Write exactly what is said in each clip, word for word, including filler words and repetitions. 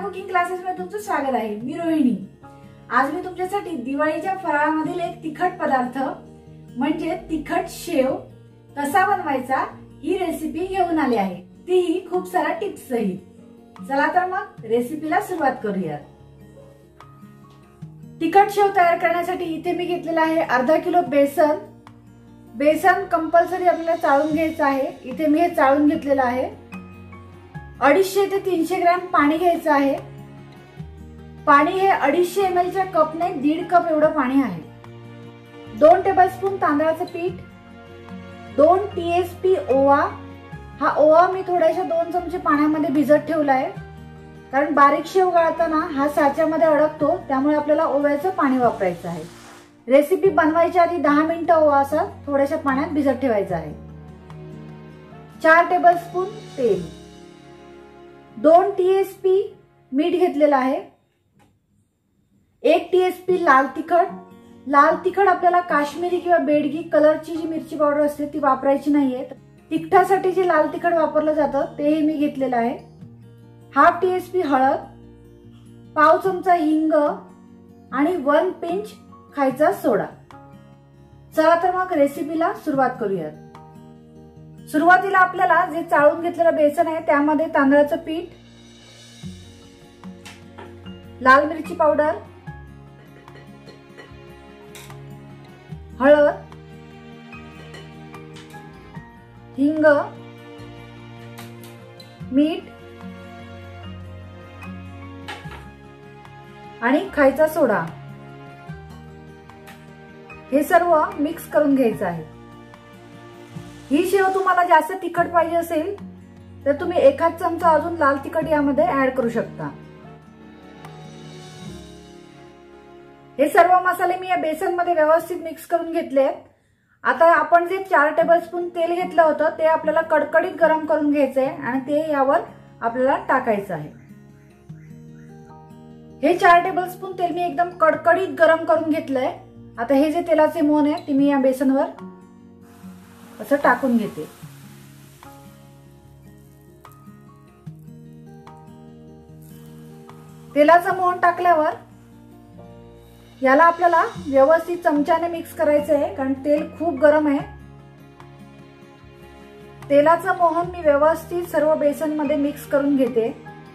Cooking classes मध्ये तुमचं स्वागत आहे। मी रोहिणी। आज मी तुमच्यासाठी दिवाळीच्या फराळामधील एक तिखट पदार्थ म्हणजे तिखट शेव कसा बनवायचा ही रेसिपी घेऊन आली आहे, तीही खूप सारा टिप्स सहित। चला तर मग रेसिपीला सुरुवात करूया। तिखट शेव तयार करण्यासाठी इथे मी घेतलेला आहे अर्धा किलो बेसन। बेसन कंपल्सरी आपल्याला चाळून घ्यायचं आहे। इथे मी हे चाळून घेतलेलं आहे। अडीचशे ते तीनशे ग्रॅम पाणी घ्यायचं आहे। पाणी हे अडीचशे एम एल च्या कपने दीड कप एवढं पाणी आहे। दोन टेबलस्पून तांदळाचं पीठ, दोन टीएसपी ओवा। हा ओवा मी थोड्याशा दोन चमचे पाण्यामध्ये भिजत ठेवला आहे, कारण बारीक शेव गाळताना हा साच्यामध्ये अडकतो, त्यामुळे आपल्याला ओव्याचं पाणी वापरायचं आहे। रेसिपी बनवायच्या आधी दहा मिनिटं ओवा असा थोड्याशा पाण्यात भिजत ठेवायचा आहे। चार टेबलस्पून तेल, दोन टीएसपी मीठ घेतलेला आहे, एक टीएसपी लाल तिखट। लाल तिखट आपल्याला काश्मीरी किंवा बेडगी कलरची जी मिरची पावडर असते ती वापरायची नाहीये। तिखटासाठी जे लाल तिखट वापरलं जातं तेही मी घेतलेलं आहे। हाफ टीएसपी हळद, पाव चमचा हिंग आणि वन पिंच खायचा सोडा। चला तर मग रेसिपीला सुरुवात करूयात। सुरुवातीला आपल्याला जे चाळून घेतलेलं बेसन आहे त्यामध्ये तांदळाचं पीठ, लाल मिरची पावडर, हळद, हिंग, मीठ आणि खायचा सोडा हे सर्व मिक्स करून घ्यायचं आहे। ही शेव तुम्हाला जास्त तिखट पाहिजे असेल तर तुम्ही एखाद चमचा अजून लाल तिखट यामध्ये ऍड करू शकता। हे सर्व मसाले मी या बेसन मध्ये व्यवस्थित मिक्स करून घेतले। आता आपण जे चार टेबलस्पून तेल घेतलं होतं ते आपल्याला कडकडीत गरम करून घ्यायचंय आणि ते यावर आपल्याला टाकायचं आहे। हे चार टेबलस्पून तेल मी एकदम कडकडीत गरम करून घेतलंय। आता हे जे तेलाचे मोहन आहे ते मी या बेसनवर असं टाकून घेते। तेलाचं मोहन टाकल्यावर याला आपल्याला व्यवस्थित चमच्याने मिक्स करायचं आहे, कारण तेल खूप गरम आहे। तेलाचं मोहन मी व्यवस्थित सर्व बेसन मध्ये मिक्स करून घेते।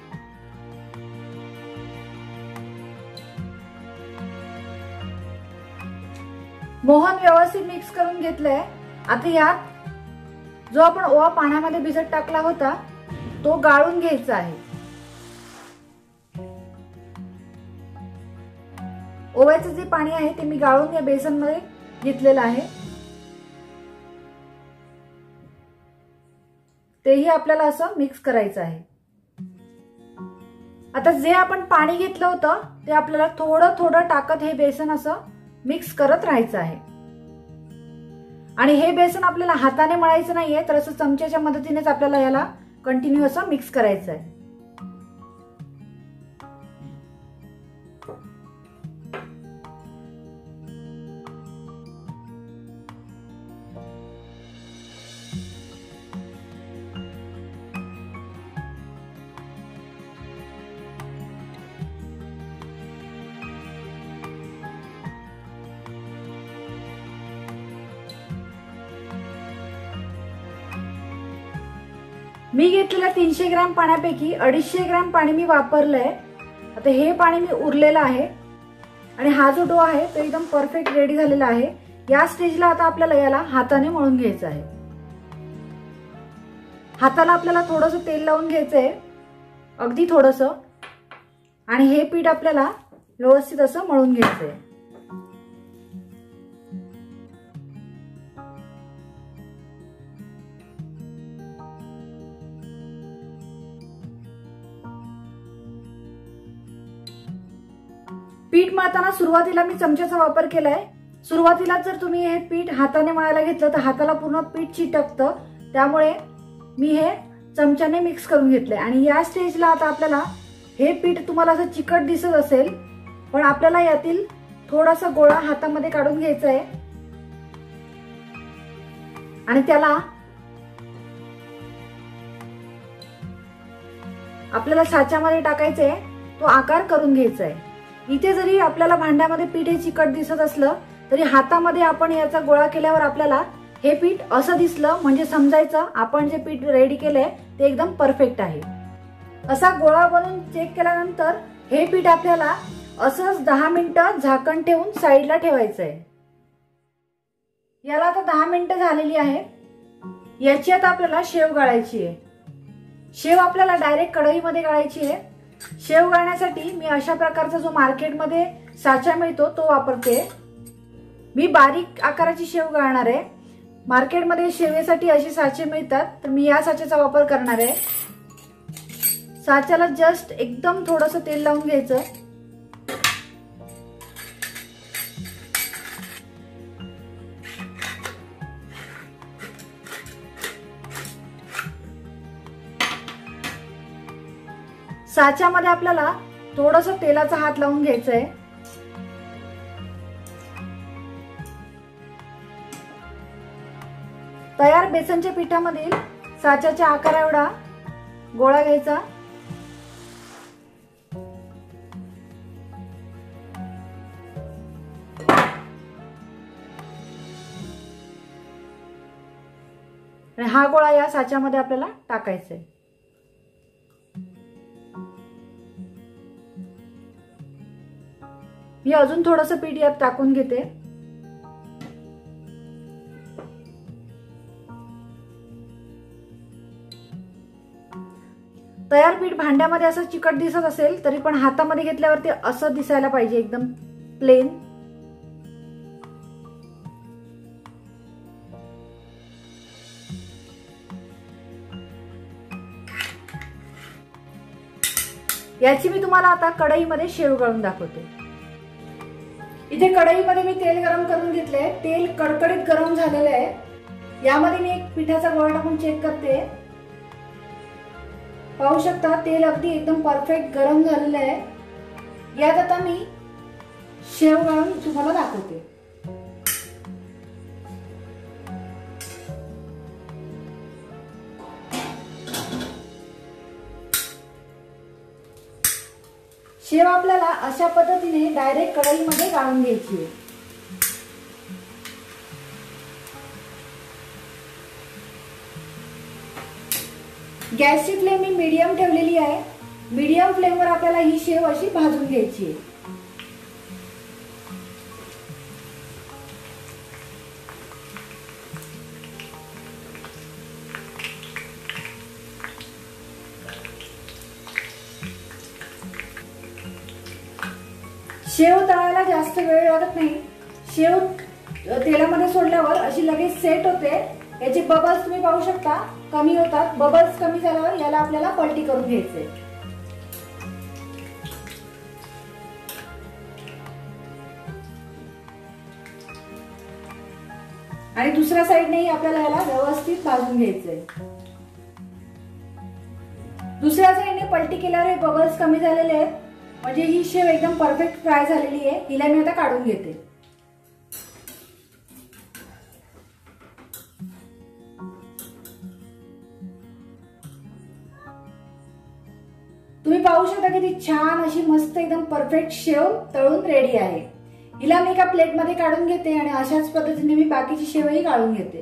मोहन व्यवस्थित मिक्स करून घेतलंय। आता यात जो आपण ओवा पाण्यामध्ये भिजत टाकला होता तो गाळून घ्यायचा आहे। ओव्याचं जे पाणी आहे ते मी गाळून या बेसन मध्ये घेतलेलं आहे, तेही आपल्याला असं मिक्स करायचं आहे। आता जे आपण पाणी घेतलं होतं ते आपल्याला थोडं थोडं टाकत हे बेसन असं मिक्स करत राहायचं आहे। आणि हे बेसन आपल्याला हाताने मळायचं नाहीये, तर असं चमच्याच्या मदतीनेच आपल्याला याला कंटिन्यू असं मिक्स करायचं आहे। मी घेतलेल्या तीनशे ग्रॅम पाण्यापैकी अडीचशे ग्रॅम पाणी मी वापरलंय। आता हे पाणी मी उरलेलं आहे आणि हा जो डो आहे तो एकदम परफेक्ट रेडी झालेला आहे। या स्टेजला आता आपल्याला याला हाताने मळून घ्यायचं आहे। हाताला आपल्याला थोडंसं तेल लावून घ्यायचंय, अगदी थोडंसं, आणि हे पीठ आपल्याला व्यवस्थित असं मळून घ्यायचंय। पीठ मळताना सुरुवातीला मी चमच्याचा वापर केलाय। सुरुवातीला जर तुम्ही हे पीठ हाताने मळायला घेतलं तर हाताला पूर्ण पीठ चिटकतं, त्यामुळे मी हे चमच्याने मिक्स करून घेतलंय। आणि या स्टेजला आता आपल्याला हे पीठ तुम्हाला असं चिकट दिसत असेल, पण आपल्याला यातील थोडासा गोळा हातामध्ये काढून घ्यायचा आहे आणि त्याला आपल्याला साच्यामध्ये टाकायचे तो आकार करून घ्यायचा आहे। इथे जरी आपल्याला भांड्यामध्ये पीठ हे चिकट दिसत असलं तरी हातामध्ये आपण याचा गोळा केल्यावर आपल्याला हे पीठ असं दिसलं म्हणजे समजायचं आपण जे पीठ रेडी केलंय ते एकदम परफेक्ट आहे। असा गोळा बनवून चेक केल्यानंतर हे पीठ आपल्याला असंच दहा मिनिटं झाकण ठेवून साईडला ठेवायचं आहे। याला आता दहा मिनिटं झालेली आहे। याची आता आपल्याला शेव गाळायची आहे। शेव आपल्याला डायरेक्ट कढईमध्ये गाळायची आहे। शेव गाळण्यासाठी मी अशा प्रकारचा जो मार्केटमध्ये साचा मिळतो तो वापरते। मी बारीक आकाराची शेव गाळणार आहे। मार्केटमध्ये शेवेसाठी असे साचे मिळतात तर मी या साच्याचा वापर करणार आहे। साच्याला जस्ट एकदम थोडंसं तेल लावून घ्यायचं। साच्यामध्ये आपल्याला थोडंसं तेलाचा हात लावून घ्यायचा आहे। तयार बेसनच्या पिठामधील साच्याच्या आकारा एवढा गोळा घ्यायचा। आणि हा गोळा या साच्यामध्ये आपल्याला टाकायचा आहे। मी अजून थोडंसं पीठ यात टाकून घेते। तयार पीठ भांड्यामध्ये असं चिकट दिसत असेल तरी पण हातामध्ये घेतल्यावर ते असं दिसायला पाहिजे एकदम प्लेन। याची मी तुम्हाला आता कढईमध्ये शेव गाळून दाखवते। इथे कढईमध्ये मी तेल गरम करून घेतलंय। तेल कडकडीत गरम झालेलं आहे। यामध्ये मी एक पिठाचा गोळा टाकून चेक करते। पाहू शकता तेल अगदी एकदम परफेक्ट गरम झालेलं आहे। यात आता मी शेव गाळून तुम्हाला दाखवते। शेव आपल्याला अशा पद्धतीने डायरेक्ट कढईमध्ये गाळून घ्यायची आहे। गॅसची फ्लेम मी मीडियम ठेवलेली आहे। मीडियम फ्लेमवर आपल्याला ही शेव अशी भाजून घ्यायची आहे। शेव तळायला जास्त वेळ लागत नाही। शेव तेलामध्ये सोडल्यावर अशी लगेच सेट होते। याचे बबल्स तुम्ही पाहू शकता कमी होतात। बबल्स कमी झाल्यावर याला आपल्याला पलटी करून घ्यायचे। आणि दुसऱ्या साइडनेही आपल्याला याला व्यवस्थित भाजून घ्यायचंय। दुसऱ्या साइडने पलटी केल्यावर हे बबल्स कमी झालेले आहेत म्हणजे ही शेव एकदम परफेक्ट फ्राय झालेली आहे। हिला मी आता काढून घेते। तुम्ही पाहू शकता किती छान अशी मस्त एकदम परफेक्ट शेव तळून रेडी आहे। हिला मी एका प्लेट मध्ये काढून घेते आणि अशाच पद्धतीने मी बाकीची शेवही काढून घेते।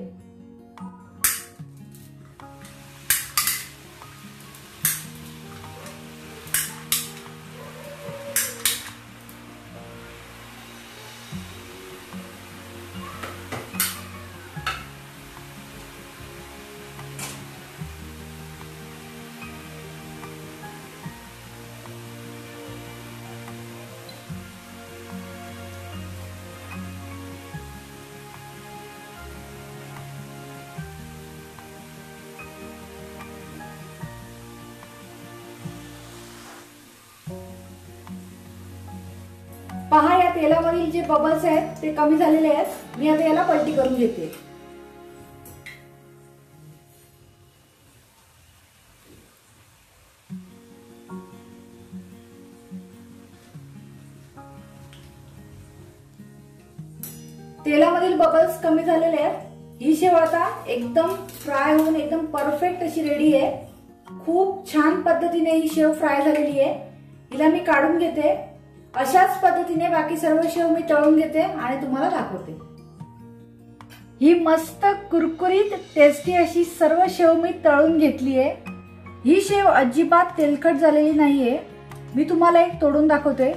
पहा या तेलावरील जे बबल्स आहेत ते कमी झालेले आहेत। मी आता याला पलटी करून घेते। तेलामधील बबल्स कमी झालेले आहेत। ही शेव आता एकदम फ्राय होऊन एकदम परफेक्ट अशी रेडी आहे। खूप छान पद्धतीने ही शेव फ्राय झालेली आहे। हिला मी काढून घेते। अशाच पद्धतीने बाकी सर्व शेव मी तळून घेते आणि तुम्हाला दाखवते। ही मस्त कुरकुरीत टेस्टी अशी सर्व शेव मी तळून घेतली आहे। ही शेव अजिबात तेलकट झालेली नाहीये। मी तुम्हाला एक तोडून दाखवते।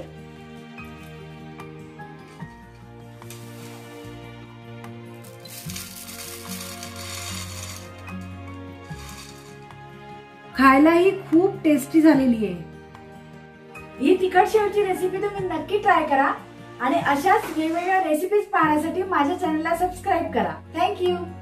खायलाही खूप टेस्टी झालेली आहे। ही तिखट शेवची रेसिपी तुम्ही नक्की ट्राय करा आणि अशाच वेगवेगळ्या रेसिपीज पाहण्यासाठी माझ्या चॅनलला सबस्क्राईब करा। थँक्यू।